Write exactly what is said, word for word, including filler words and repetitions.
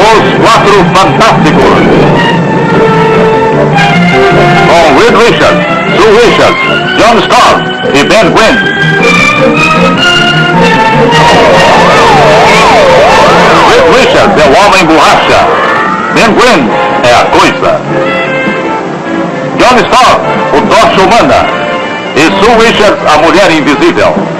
Os Quatro Fantásticos. Com Reed Richards, Sue Richards, John Storm e Ben Gwynn. Reed Richards é o Homem Borracha. Ben Gwynn é a Coisa. John Storm, o Tocha Humana. E Sue Richards, a Mulher Invisível.